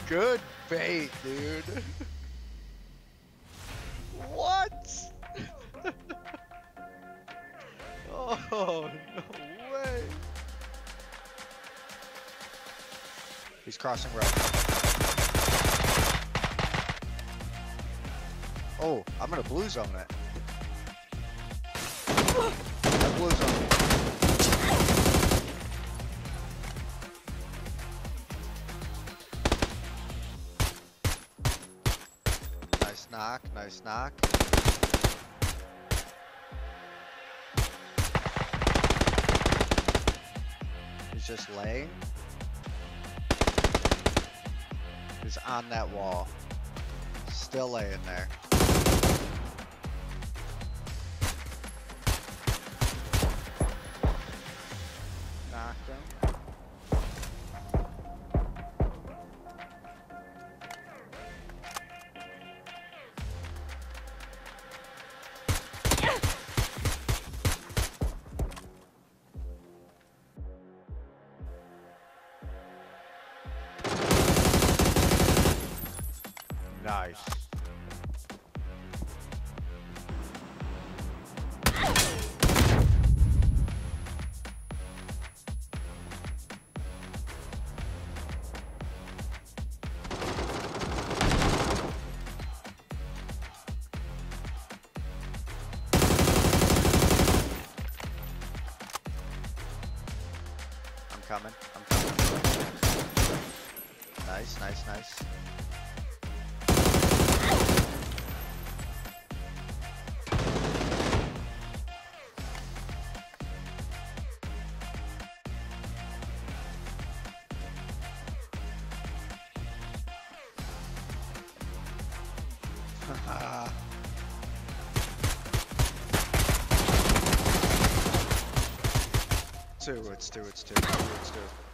Good bait, dude. What? Oh, no way. He's crossing road. Oh, I'm gonna blue zone it. I blue zone it. Nice knock, nice knock. He's just laying. He's on that wall. Still laying there. Knocked him. Nice. I'm coming. Nice, nice, nice. It's two.